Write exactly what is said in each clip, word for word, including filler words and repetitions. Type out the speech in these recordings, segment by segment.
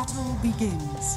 battle begins.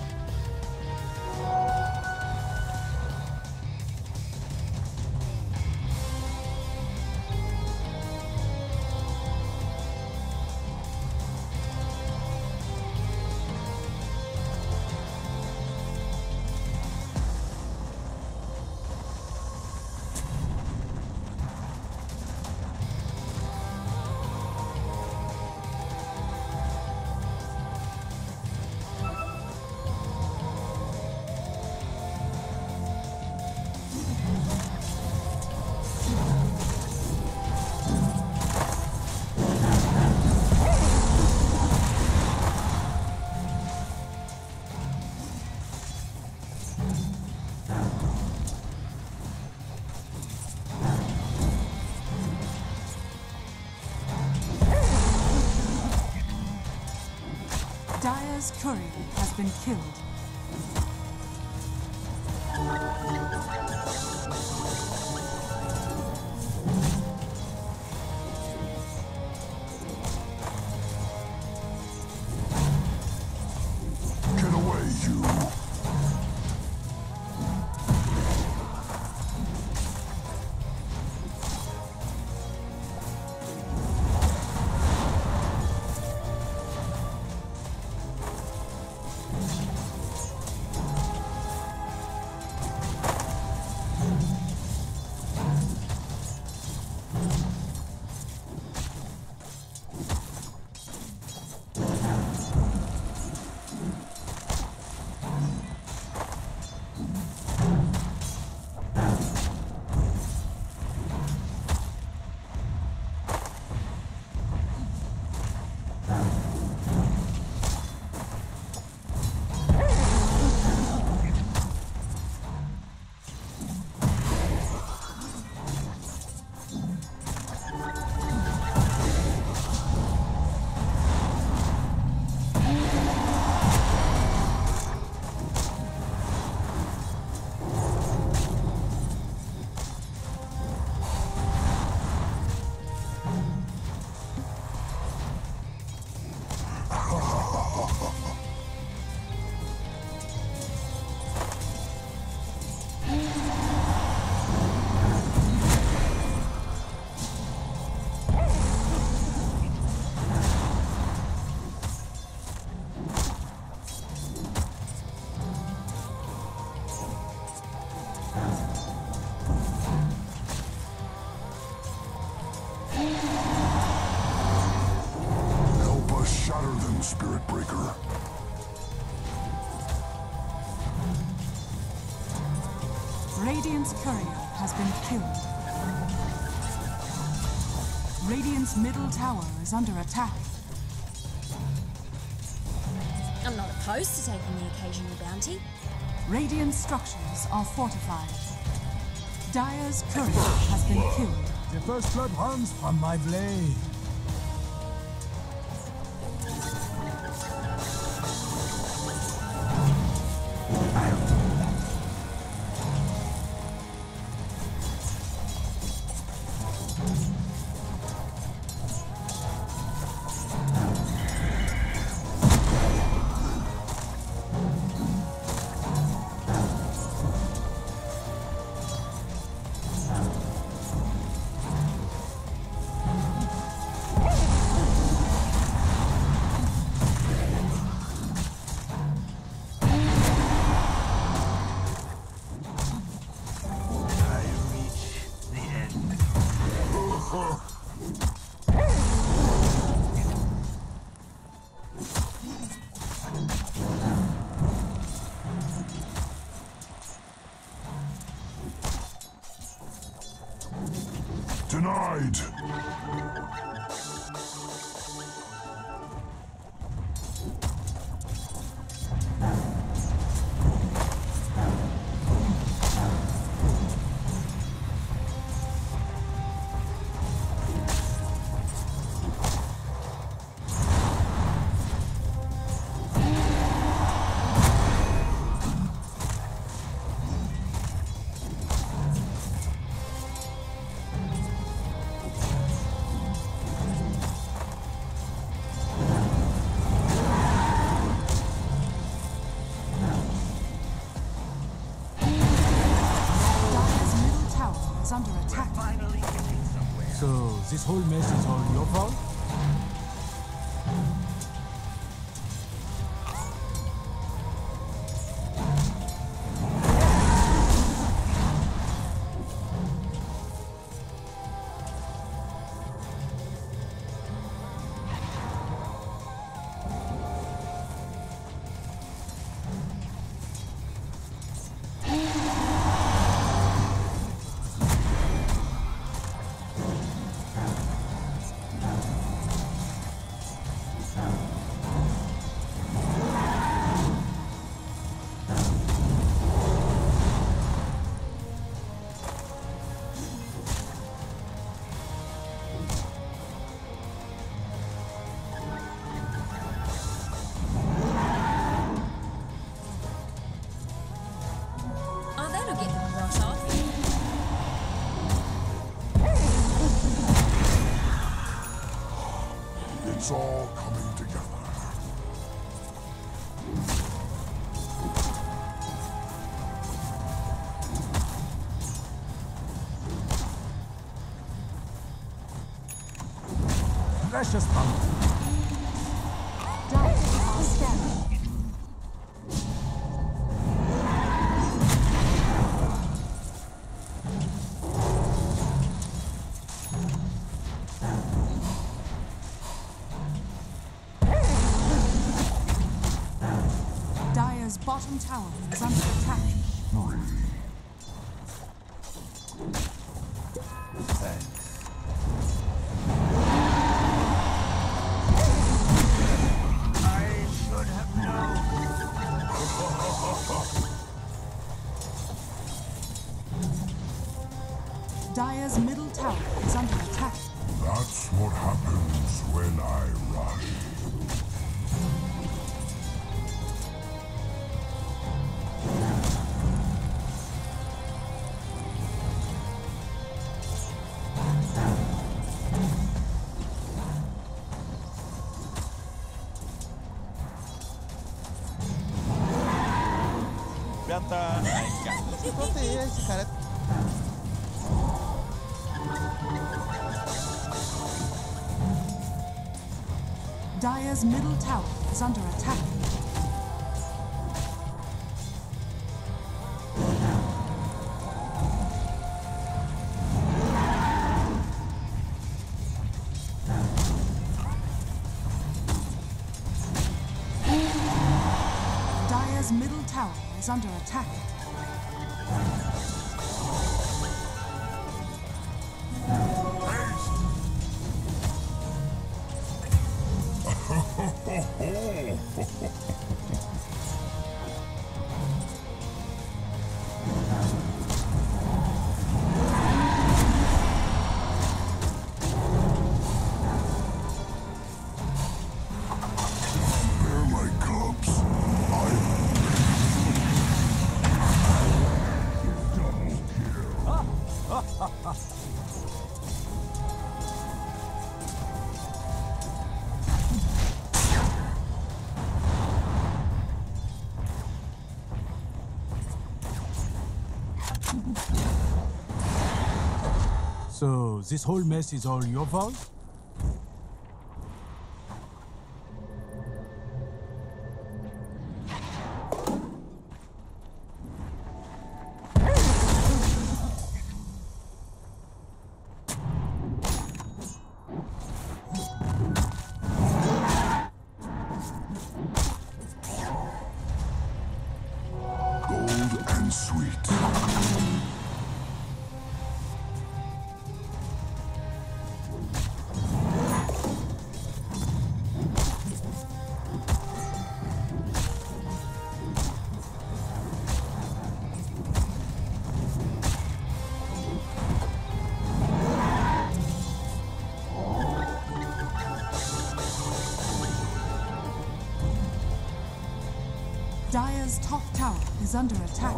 Dire's courier has been killed. Get away, you! Spirit Breaker. Radiant's courier has been killed. Radiant's middle tower is under attack. I'm not opposed to taking the occasional bounty. Radiant structures are fortified. Dire's courier has been killed. The first blood runs from my blade. Denied! under attack. Finally getting somewhere. So, this whole mess is all your fault? It's all coming together. Precious thunder. Dire are scanning. Dire's bottom tower is under attack. I should have known. Dire's middle tower is under attack. That's what happens when I rush. Rебята, просто я cara. Dire's middle tower is under attack. Dire's middle tower is under attack. They're my cubs. I double kill. So, this whole mess is all your fault? Gold and sweet. Dire's top tower is under attack.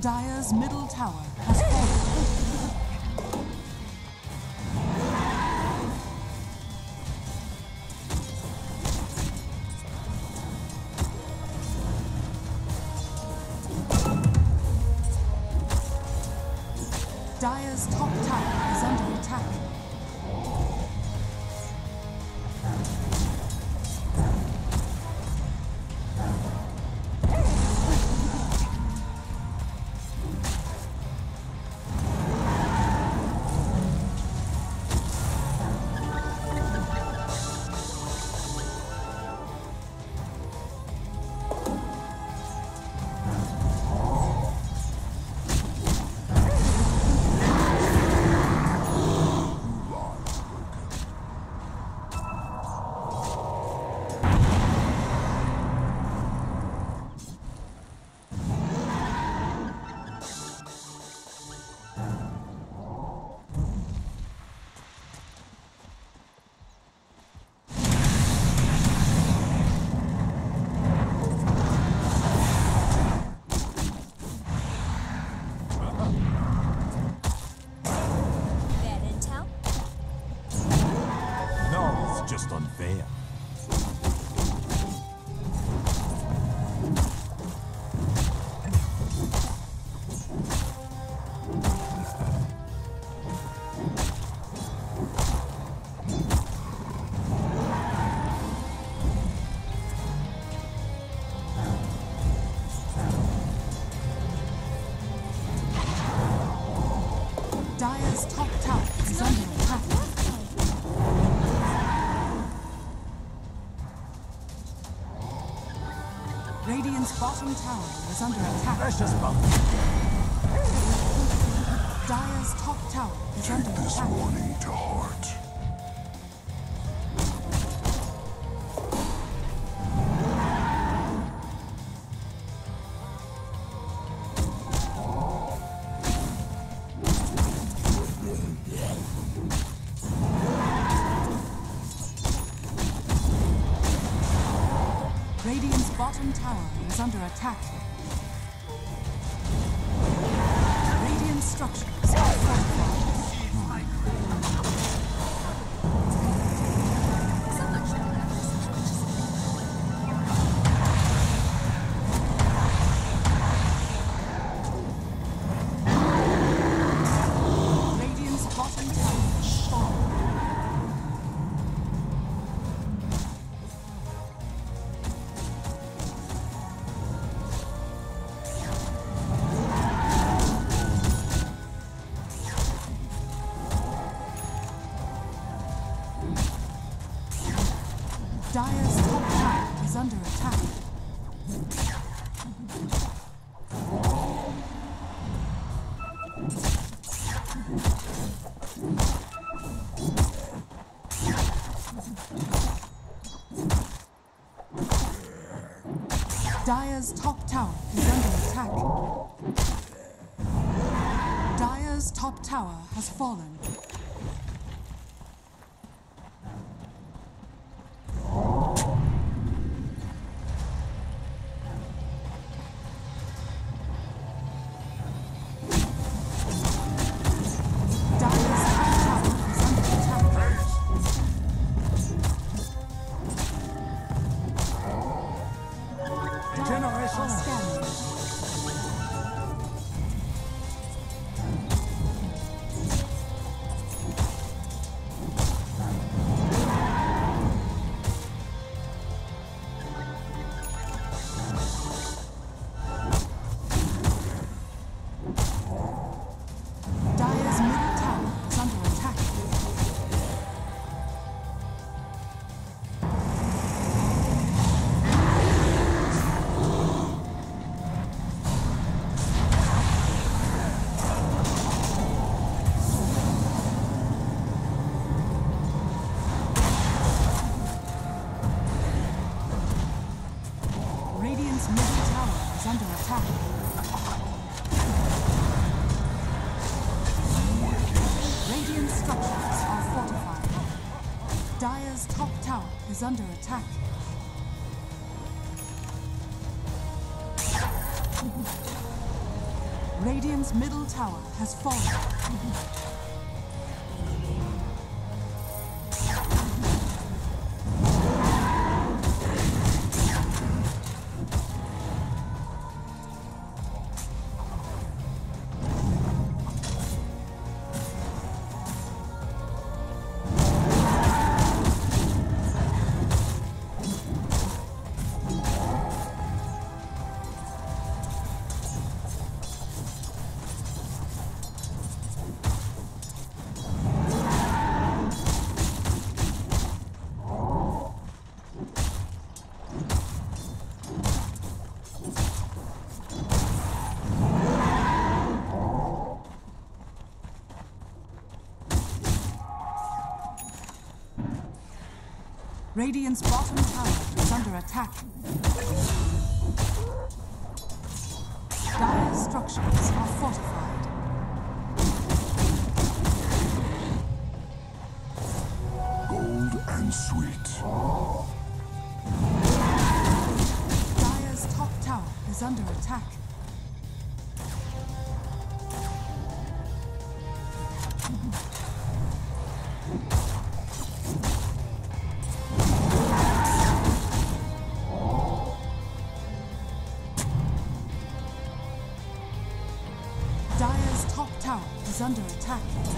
Dire's middle tower has fallen. Dire's top tower is under attack. Just unfair. Dire's top tower is under attack. Radiant's bottom tower is under attack. Precious bounty. Dire's top tower is under This attack. warning to heart. Radiant's bottom tower is under attack. Radiant structures are fortified. Radiant's bottom tower is fallen. Dire's top tower is under attack. Dire's top tower is under attack. Dire's top tower has fallen. Dire's top tower is under attack. Regeneration. Are scanning. Dire's middle tower is under attack. Radiant's middle tower is under attack. Radiant structures are fortified. Dire's top tower is under attack. Radiant's middle tower has fallen. Radiant's bottom tower is under attack. Dire structures are fortified. Gold and sweet. Dire's top tower is under attack. Dire's top tower is under attack.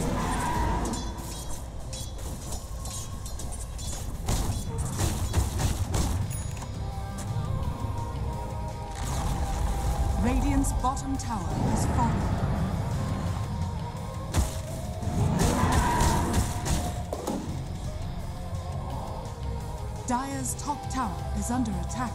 Radiant's bottom tower has fallen. Dire's top tower is under attack.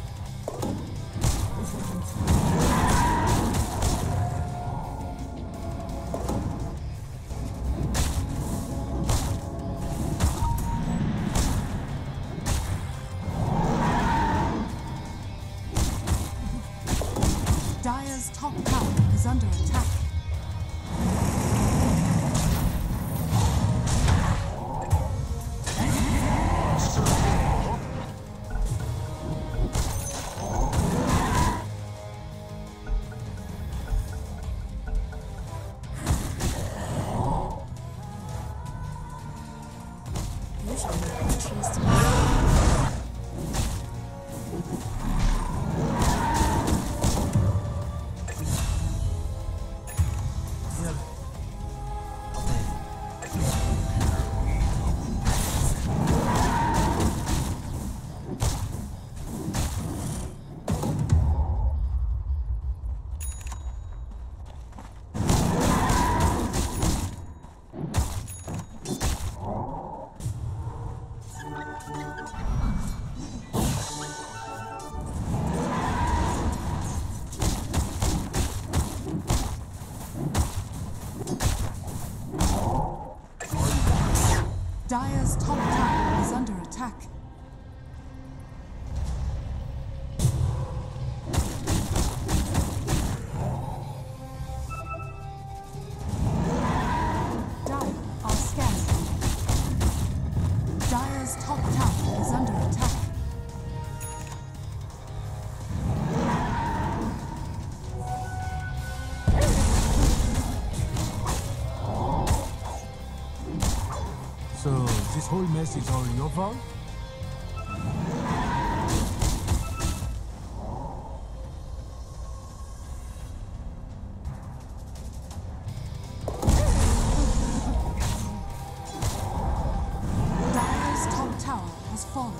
Dire's top tower is under attack. Dire's top tower is under attack. Dire are scanning. Dire's top tower is under attack. So, this whole mess is all your fault? Dire's top tower has fallen.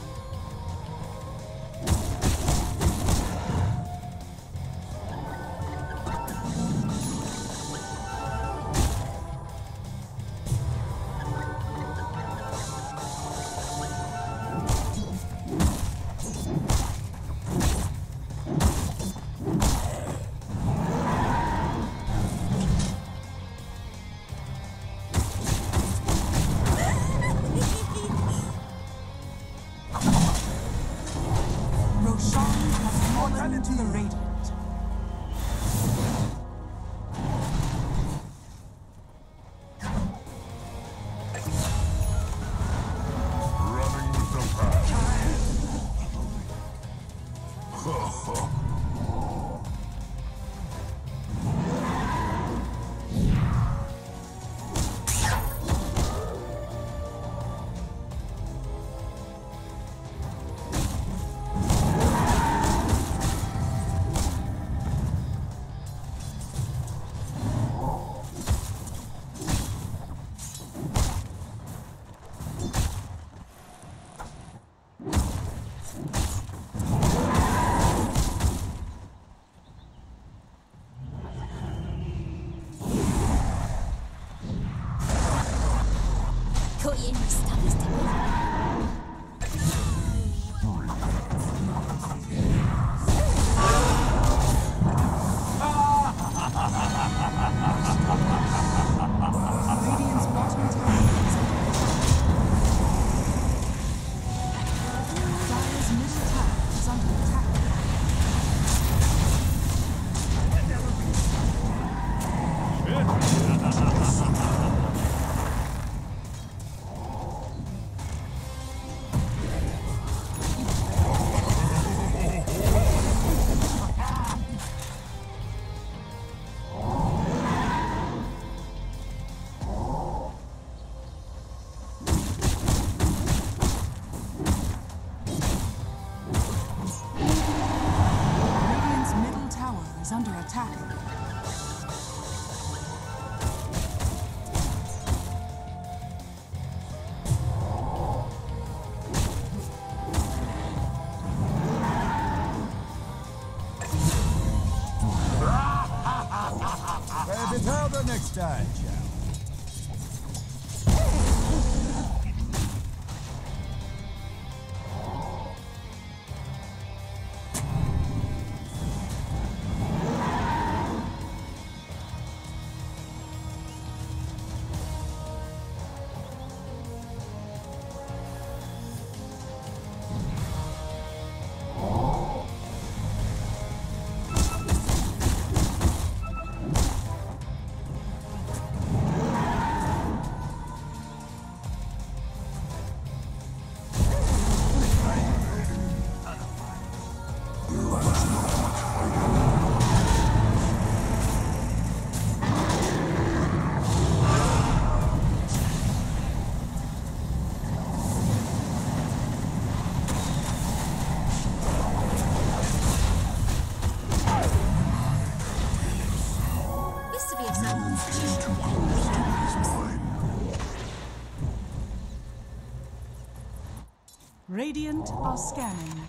Roshan has fallen to the Radiant. Running with the pack. Ha ha. is under attack. Maybe harder next time, child. Radiant are scanning.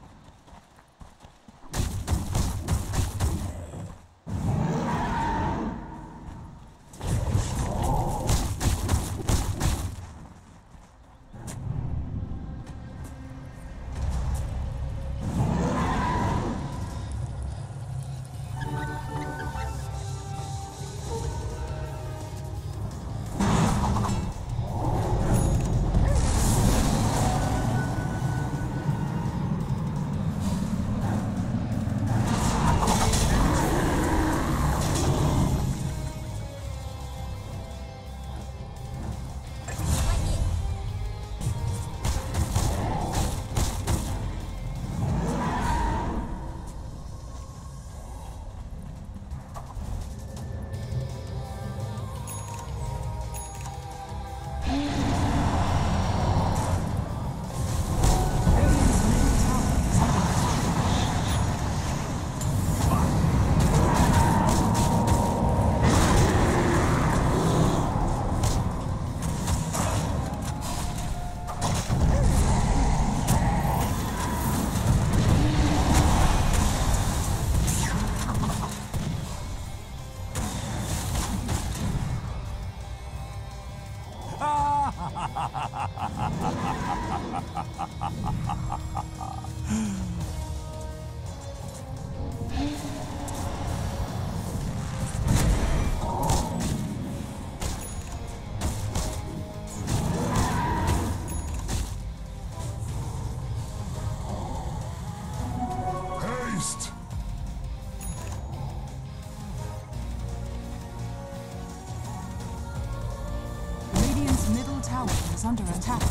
Tower is under attack.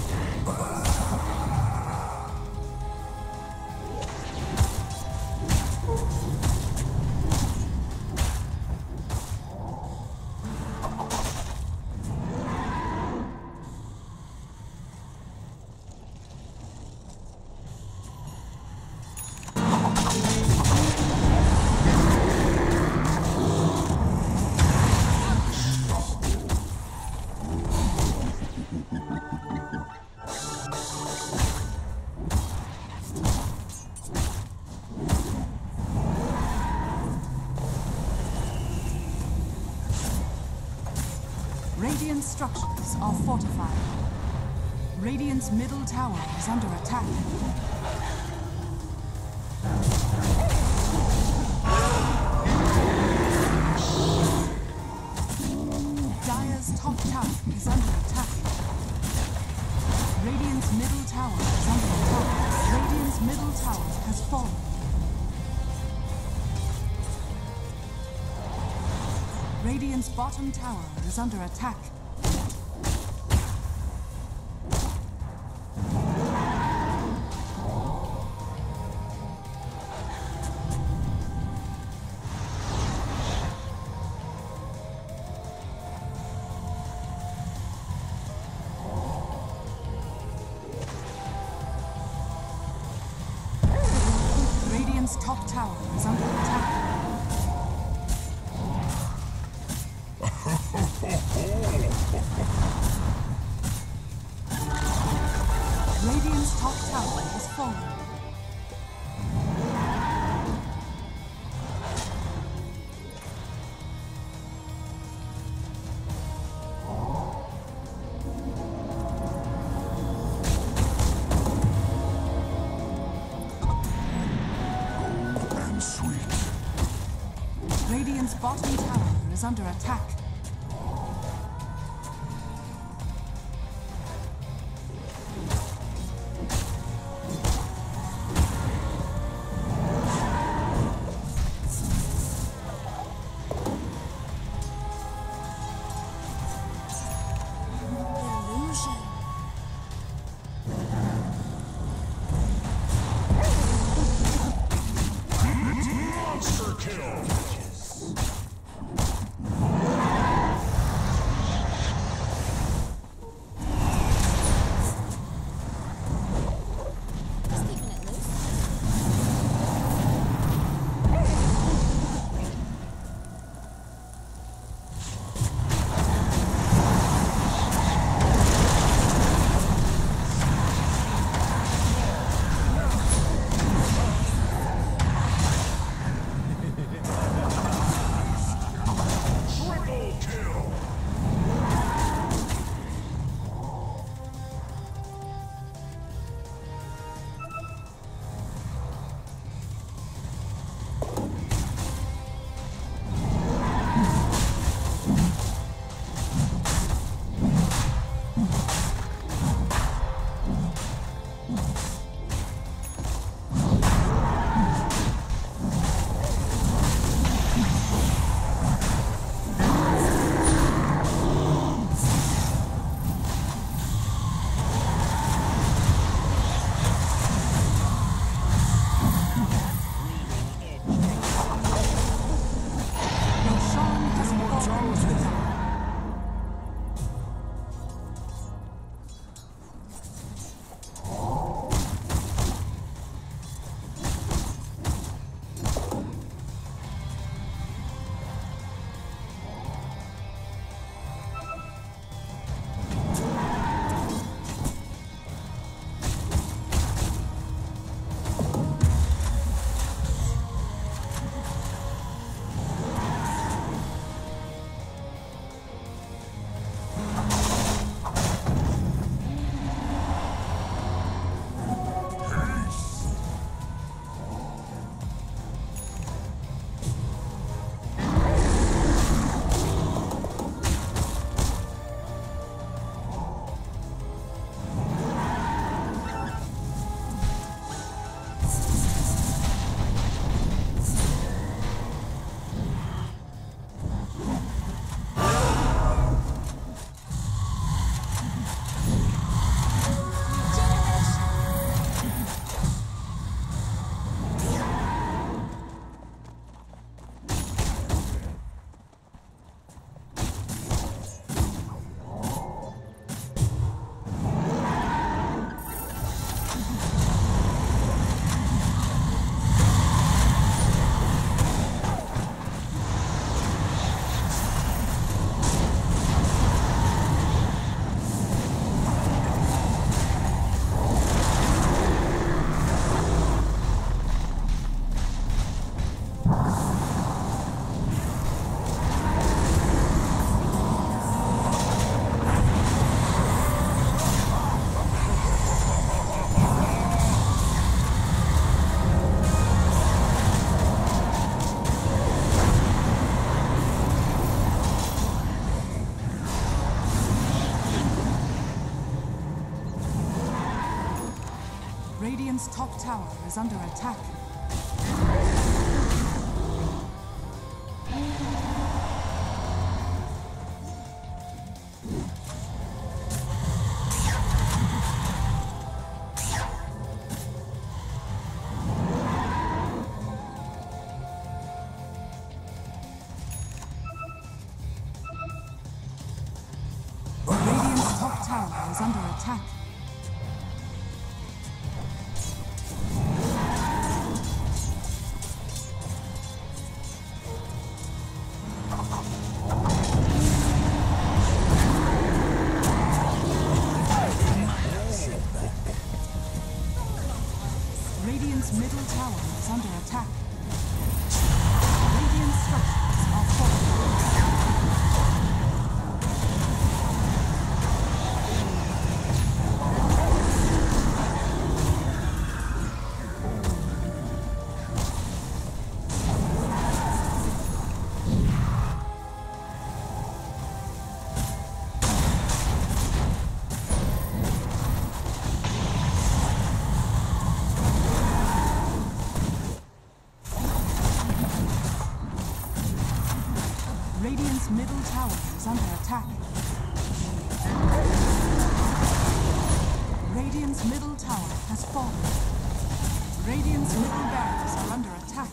Radiant structures are fortified. Radiant's middle tower is under attack. Dire's top tower is under attack. Radiant's middle tower is under attack. Radiant's middle tower has fallen. Radiant's bottom tower is under attack. Radiant's top tower is under attack. Radiant's top tower has fallen. And sweet. Radiant's bottom tower is under attack. Illusion. Monster kill. Just keeping it loose. Triple kill. Roshan has fallen to the tower. Radiant's top tower is under attack. Radiant's top tower is under attack. Radiant's middle tower is under attack. Radiant's middle tower has fallen. Radiant's middle barracks are under attack.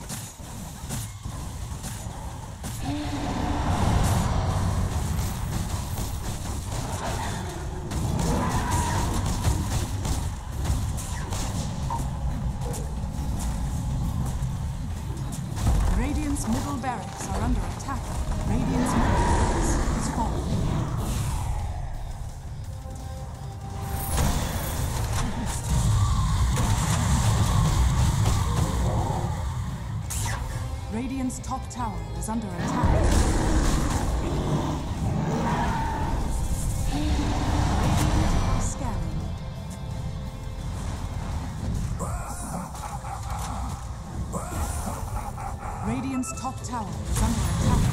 Radiant's middle barracks are under attack. Radiant's middle barracks is fallen. Radiant's top tower is under attack. Radiant scanning. Radiant's top tower is under attack.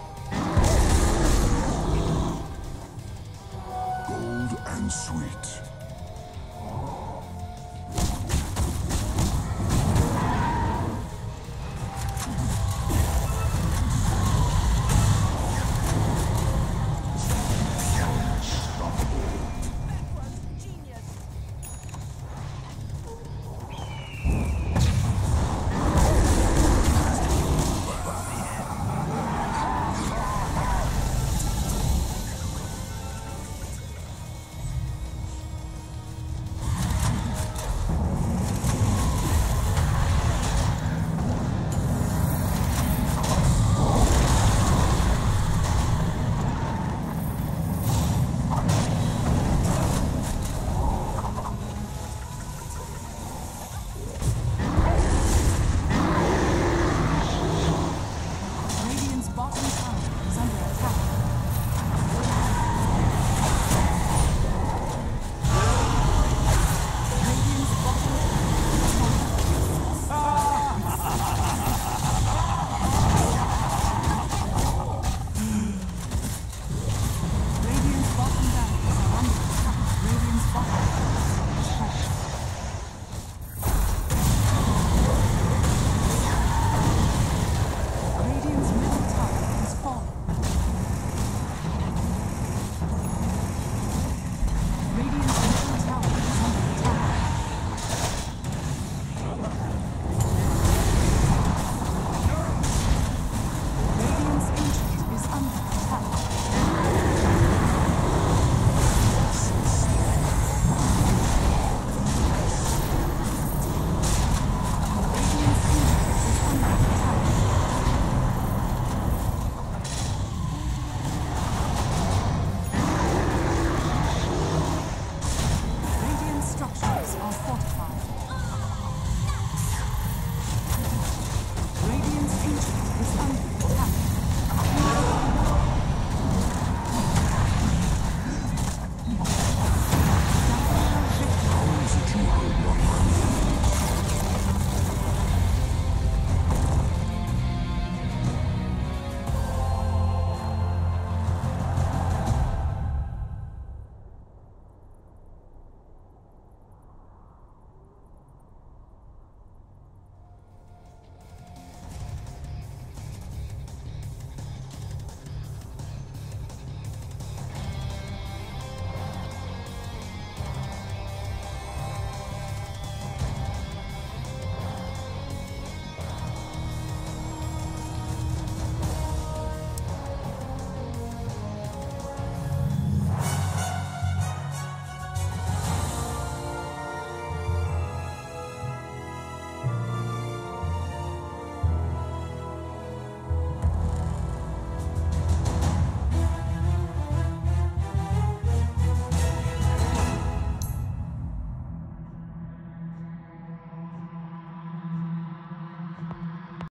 Gold and sweet.